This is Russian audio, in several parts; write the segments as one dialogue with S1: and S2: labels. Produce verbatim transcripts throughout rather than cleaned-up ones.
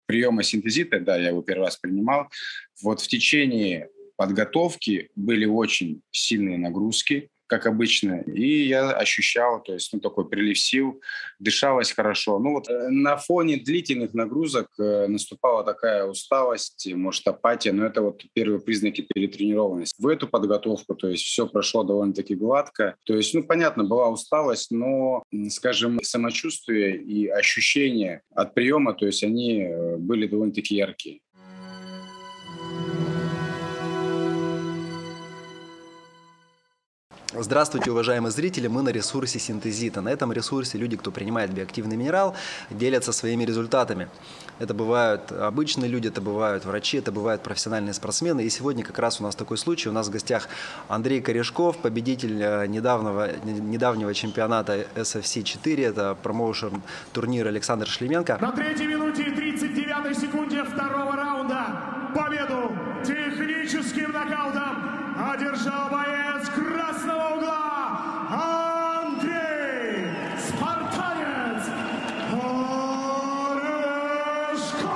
S1: приема синтезита, да, я его первый раз принимал. Вот в течение подготовки были очень сильные нагрузки, как обычно, и я ощущал, то есть, ну, такой прилив сил, дышалось хорошо. Ну, вот э, на фоне длительных нагрузок э, наступала такая усталость, может, апатия, но это вот первые признаки перетренированности. В эту подготовку, то есть, все прошло довольно-таки гладко. То есть, ну, понятно, была усталость, но, м, скажем, самочувствие и ощущения от приема, то есть, они э, были довольно-таки яркие.
S2: Здравствуйте, уважаемые зрители! Мы на ресурсе Синтезита. На этом ресурсе люди, кто принимает биоактивный минерал, делятся своими результатами. Это бывают обычные люди, это бывают врачи, это бывают профессиональные спортсмены. И сегодня как раз у нас такой случай. У нас в гостях Андрей Корешков, победитель недавнего, недавнего чемпионата эс эф си четыре. Это промоушен турнира Александр Шлеменко.
S3: На третьей минуте и тридцать девятой секунде второго раунда победу техническим нокаутом одержал боец красного угла Андрей Спартанец Корешков.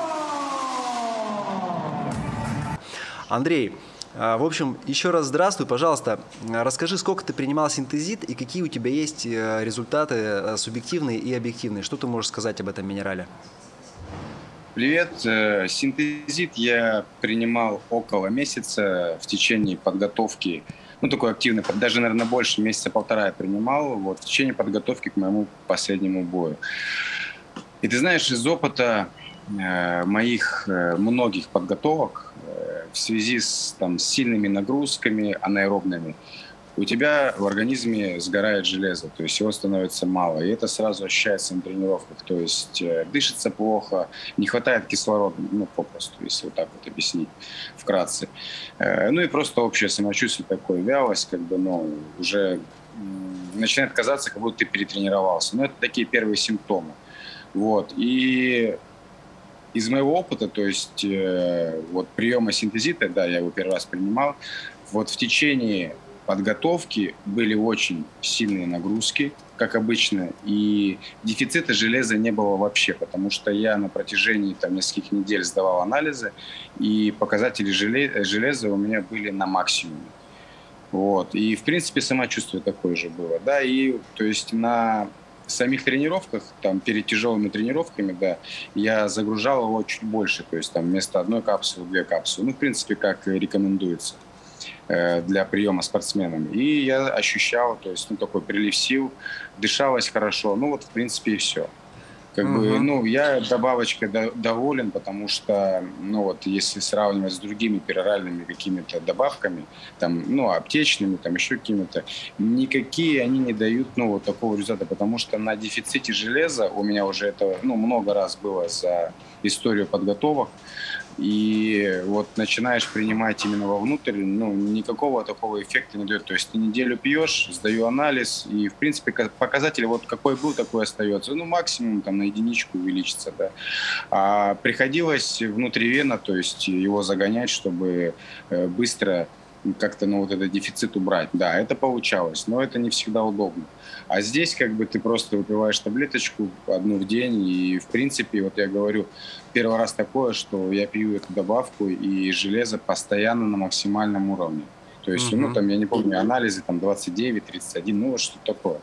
S2: Андрей, в общем, еще раз здравствуй, пожалуйста, расскажи, сколько ты принимал синтезит и какие у тебя есть результаты субъективные и объективные. Что ты можешь сказать об этом минерале?
S1: Привет. Синтезит я принимал около месяца в течение подготовки, ну, такой активный, даже, наверное, больше, месяца полтора я принимал, вот, в течение подготовки к моему последнему бою. И ты знаешь, из опыта э, моих э, многих подготовок э, в связи с, там, с сильными нагрузками анаэробными, у тебя в организме сгорает железо, то есть его становится мало, и это сразу ощущается на тренировках, то есть э, дышится плохо, не хватает кислорода, ну, попросту, если вот так вот объяснить вкратце. Э, ну и просто общее самочувствие такое, вялость, как бы, ну, уже м, начинает казаться, как будто ты перетренировался. Но это такие первые симптомы. Вот, и из моего опыта, то есть э, вот приема синтезита, да, я его первый раз принимал, вот в течение подготовки были очень сильные нагрузки, как обычно, и дефицита железа не было вообще, потому что я на протяжении там, нескольких недель сдавал анализы, и показатели железа у меня были на максимуме. Вот. И, в принципе, самочувствие такое же было. Да, и, то есть, на самих тренировках, там, перед тяжелыми тренировками, да, я загружал его чуть больше, то есть, там, вместо одной капсулы, две капсулы. Ну, в принципе, как рекомендуется для приема спортсменам. И я ощущал, то есть, ну, такой прилив сил, дышалось хорошо. Ну, вот, в принципе, и все. Как
S2: Uh-huh.
S1: бы, ну, я добавочкой доволен, потому что, ну, вот, если сравнивать с другими пероральными какими-то добавками, там, ну, аптечными, там, еще какими-то, никакие они не дают, ну, вот такого результата, потому что на дефиците железа, у меня уже это, ну, много раз было за историю подготовок, и вот начинаешь принимать именно вовнутрь, ну, никакого такого эффекта не дает. То есть ты неделю пьешь, сдаю анализ, и, в принципе, показатель вот какой был, такой остается. Ну, максимум там на единичку увеличится, да. А приходилось внутривенно, то есть его загонять, чтобы быстро как-то, ну, вот этот дефицит убрать. Да, это получалось, но это не всегда удобно. А здесь как бы ты просто выпиваешь таблеточку одну в день, и, в принципе, вот я говорю, первый раз такое, что я пью эту добавку, и железо постоянно на максимальном уровне. То есть, угу. ну, там, я не помню, анализы, там, двадцать девять, тридцать один, ну, вот что такое.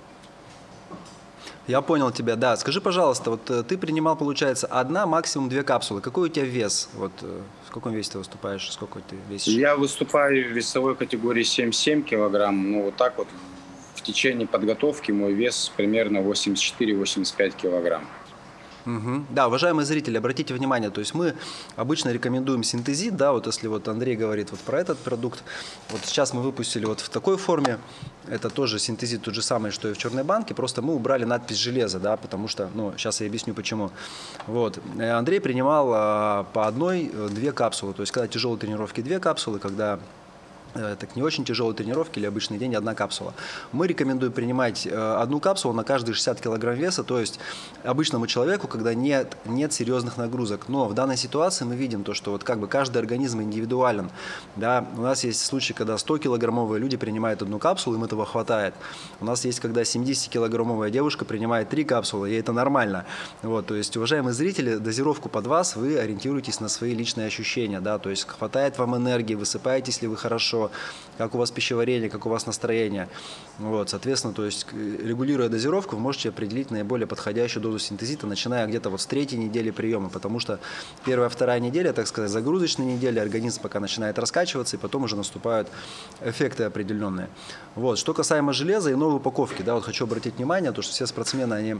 S2: Я понял тебя, да. Скажи, пожалуйста, вот ты принимал, получается, одна, максимум две капсулы. Какой у тебя вес? Вот в каком весе ты выступаешь? Сколько ты весишь?
S1: Я выступаю в весовой категории семь семь килограмм. Ну, вот так вот в течение подготовки мой вес примерно восемьдесят четыре — восемьдесят пять килограмм.
S2: Угу. Да, уважаемые зрители, обратите внимание, то есть мы обычно рекомендуем синтезит, да, вот если вот Андрей говорит вот про этот продукт, вот сейчас мы выпустили вот в такой форме, это тоже синтезит тот же самый, что и в черной банке, просто мы убрали надпись железо, да, потому что, ну, сейчас я объясню почему. Вот, Андрей принимал а, по одной, две капсулы, то есть когда тяжелые тренировки две капсулы, когда так не очень тяжелые тренировки или обычный день, одна капсула. Мы рекомендуем принимать одну капсулу на каждые шестьдесят килограмм веса, то есть обычному человеку, когда нет, нет серьезных нагрузок. Но в данной ситуации мы видим то, что вот как бы каждый организм индивидуален. Да? У нас есть случаи, когда сто-килограммовые люди принимают одну капсулу, им этого хватает. У нас есть, когда семидесятикилограммовая девушка принимает три капсулы, и это нормально. Вот, то есть, уважаемые зрители, дозировку под вас вы ориентируетесь на свои личные ощущения. Да? То есть хватает вам энергии, высыпаетесь ли вы хорошо, как у вас пищеварение, как у вас настроение. Вот, соответственно, то есть, регулируя дозировку, вы можете определить наиболее подходящую дозу синтезита, начиная где-то вот с третьей недели приема, потому что первая, вторая неделя, так сказать, загрузочная неделя, организм пока начинает раскачиваться, и потом уже наступают эффекты определенные. Вот. Что касаемо железа и новой упаковки, да, вот хочу обратить внимание, то, что все спортсмены, они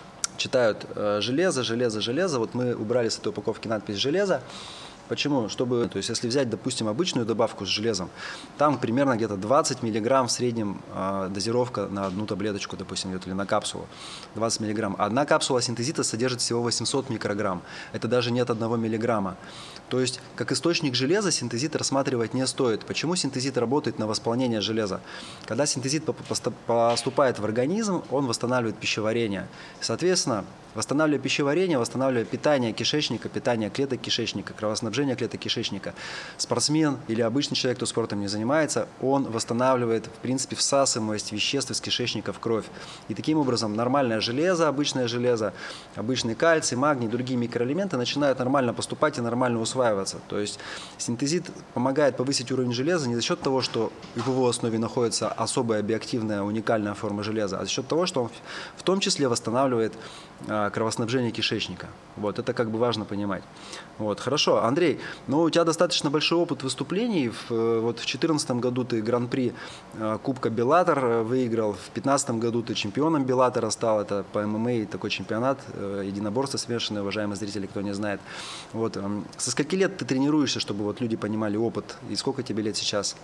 S2: читают э, железо, железо, железо. Вот мы убрали с этой упаковки надпись «железо». Почему? Чтобы, то есть, если взять, допустим, обычную добавку с железом, там примерно где-то двадцать миллиграмм в среднем э, дозировка на одну таблеточку, допустим, идет, или на капсулу. двадцать миллиграмм. Одна капсула синтезита содержит всего восемьсот микрограмм. Это даже нет одного миллиграмма. То есть, как источник железа синтезит рассматривать не стоит. Почему синтезит работает на восполнение железа? Когда синтезит поступает в организм, он восстанавливает пищеварение. Соответственно, восстанавливая пищеварение, восстанавливая питание кишечника, питание клеток кишечника, кровоснабжение клеток кишечника, спортсмен или обычный человек, кто спортом не занимается, он восстанавливает, в принципе, всасываемость веществ из кишечника в кровь. И таким образом нормальное железо, обычное железо, обычный кальций, магний, другие микроэлементы начинают нормально поступать и нормально усваиваться. То есть синтезит помогает повысить уровень железа не за счет того, что в его основе находится особая биоактивная уникальная форма железа, а за счет того, что он в том числе восстанавливает кровоснабжение кишечника. Вот, это как бы важно понимать. Вот, хорошо. Андрей, ну у тебя достаточно большой опыт выступлений. В, вот в две тысячи четырнадцатом году ты гран-при Кубка Беллатор выиграл, в две тысячи пятнадцатом году ты чемпионом Беллатора стал. Это по эм эм а такой чемпионат, единоборство смешанное, уважаемые зрители, кто не знает. Вот, со скольки лет ты тренируешься, чтобы вот люди понимали опыт, и сколько тебе лет сейчас?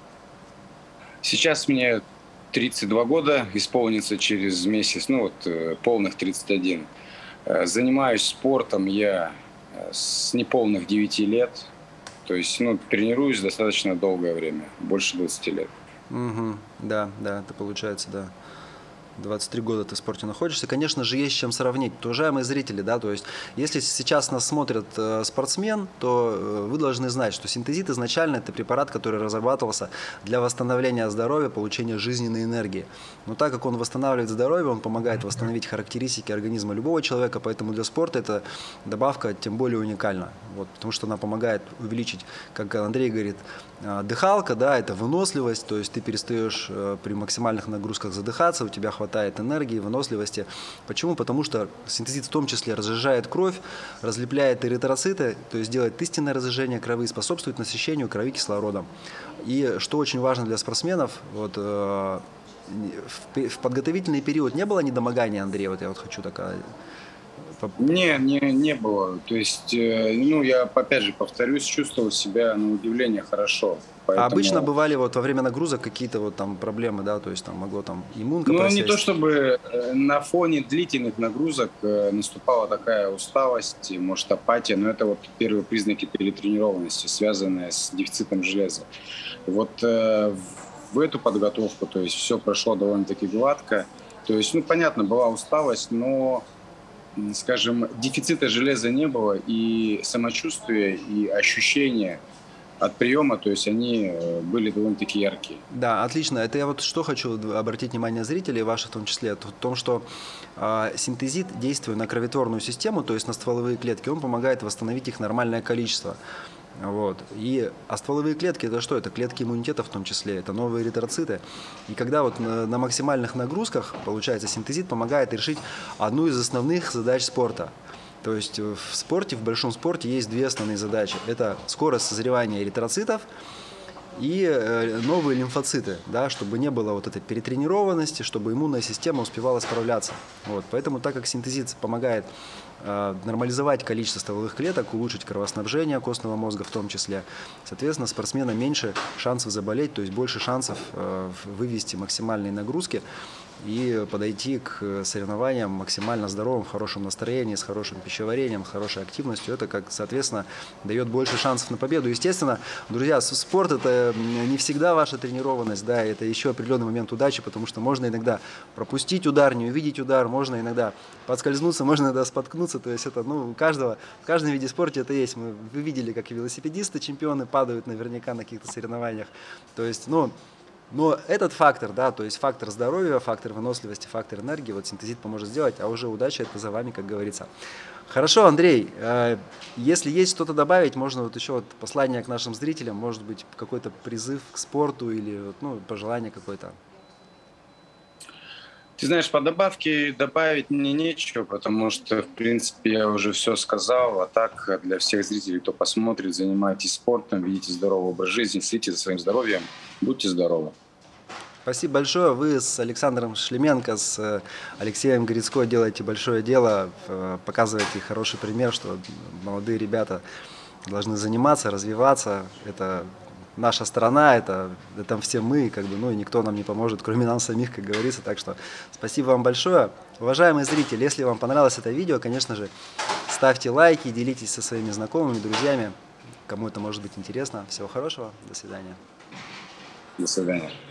S1: Сейчас мне тридцать два года, исполнится через месяц, ну вот полных тридцать один. Занимаюсь спортом я с неполных девяти лет, то есть ну, тренируюсь достаточно долгое время, больше двадцати лет.
S2: Угу, да, да, это получается, да. двадцать три года ты в спорте находишься, конечно же, есть с чем сравнить. То, уважаемые зрители, да, то есть, если сейчас нас смотрит э, спортсмен, то э, вы должны знать, что синтезит изначально это препарат, который разрабатывался для восстановления здоровья, получения жизненной энергии. Но так как он восстанавливает здоровье, он помогает восстановить характеристики организма любого человека, поэтому для спорта эта добавка тем более уникальна. Вот, потому что она помогает увеличить, как Андрей говорит, э, дыхалка, да, это выносливость, то есть ты перестаешь э, при максимальных нагрузках задыхаться, у тебя хватает хватает энергии, выносливости. Почему? Потому что синтезит в том числе разжижает кровь, разлепляет эритроциты, то есть делает истинное разжижение крови, способствует насыщению крови кислородом. И что очень важно для спортсменов, вот, э, в, в подготовительный период не было недомогания, Андрей? Вот я вот хочу такая...
S1: Не, не, не было. То есть, э, ну, я опять же повторюсь, чувствовал себя на удивление хорошо. Поэтому...
S2: А обычно бывали вот во время нагрузок какие-то вот там проблемы, да, то есть там могло там иммунка
S1: Ну,
S2: просесть.
S1: не то чтобы на фоне длительных нагрузок наступала такая усталость, может, апатия, но это вот первые признаки перетренированности, связанные с дефицитом железа. Вот э, в эту подготовку, то есть все прошло довольно-таки гладко. То есть, ну, понятно, была усталость, но, скажем, дефицита железа не было, и самочувствие, и ощущения от приема, то есть они были довольно-таки яркие.
S2: Да, отлично. Это я вот что хочу обратить внимание зрителей, ваших в том числе, в том, что э, синтезит, действуя на кроветворную систему, то есть на стволовые клетки, он помогает восстановить их нормальное количество. Вот. И, а стволовые клетки это что? Это клетки иммунитета в том числе, это новые эритроциты. И когда вот на, на максимальных нагрузках, получается, синтезит помогает решить одну из основных задач спорта. То есть в спорте, в большом спорте есть две основные задачи. Это скорость созревания эритроцитов и новые лимфоциты, да, чтобы не было вот этой перетренированности, чтобы иммунная система успевала справляться. Вот. Поэтому, так как синтезит помогает э, нормализовать количество стволовых клеток, улучшить кровоснабжение костного мозга в том числе, соответственно, спортсмена меньше шансов заболеть, то есть больше шансов э, вывести максимальные нагрузки. и подойти к соревнованиям максимально здоровым, в хорошем настроении, с хорошим пищеварением, с хорошей активностью. Это, как, соответственно, дает больше шансов на победу. Естественно, друзья, спорт – это не всегда ваша тренированность, да, это еще определенный момент удачи, потому что можно иногда пропустить удар, не увидеть удар, можно иногда подскользнуться, можно иногда споткнуться. То есть это, ну, у каждого, в каждом виде спорта это есть. Мы, вы видели, как и велосипедисты, чемпионы падают наверняка на каких-то соревнованиях. То есть, ну, но этот фактор, да, то есть фактор здоровья, фактор выносливости, фактор энергии, вот синтезит поможет сделать, а уже удача это за вами, как говорится. Хорошо, Андрей, если есть что-то добавить, можно вот еще вот послание к нашим зрителям, может быть, какой-то призыв к спорту или, ну, пожелание какое-то.
S1: Ты знаешь, по добавке добавить мне нечего, потому что, в принципе, я уже все сказал. А так, для всех зрителей, кто посмотрит, занимайтесь спортом, ведите здоровый образ жизни, следите за своим здоровьем, будьте здоровы.
S2: Спасибо большое. Вы с Александром Шлеменко, с Алексеем Горецко делаете большое дело, показываете хороший пример, что молодые ребята должны заниматься, развиваться. Это наша страна, это, это все мы, как бы, ну и никто нам не поможет, кроме нас самих, как говорится. Так что спасибо вам большое. Уважаемые зрители, если вам понравилось это видео, конечно же, ставьте лайки, делитесь со своими знакомыми, друзьями, кому это может быть интересно. Всего хорошего, до свидания.
S1: До свидания.